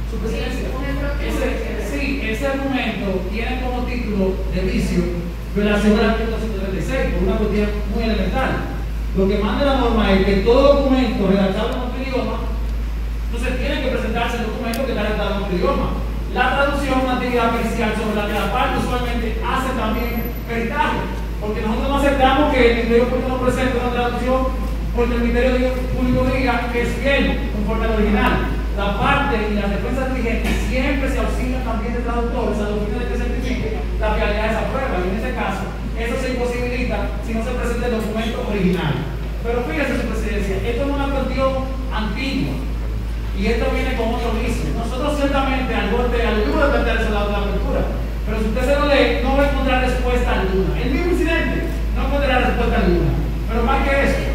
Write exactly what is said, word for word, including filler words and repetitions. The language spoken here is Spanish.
Su presidencia. Ese, sí, ese argumento tiene como título de vicio violación del artículo ciento treinta y seis, por una cuestión muy elemental. Lo que manda la norma es que todo documento redactado en otro idioma, entonces tiene que presentarse el documento que está redactado en otro idioma. La traducción es una actividad pericial sobre la que la parte usualmente hace también peritaje, porque nosotros no aceptamos que el Ministerio Público nos presente una traducción porque el Ministerio Público diga que es fiel conforme al original. La parte y las defensas diligentes siempre se auxilian también de traductores a los fines de que certifique la fiabilidad de esa prueba, y en este caso eso se imposibilita si no se presenta el documento original. Pero fíjese, su presidencia, esto es una cuestión antigua y esto viene con otro vicio. Nosotros ciertamente al golpe, al libro de plantear ese lado de la apertura, pero si usted se lo lee, no va a encontrar respuesta alguna. El mismo incidente no encontrará respuesta alguna. Pero más que eso,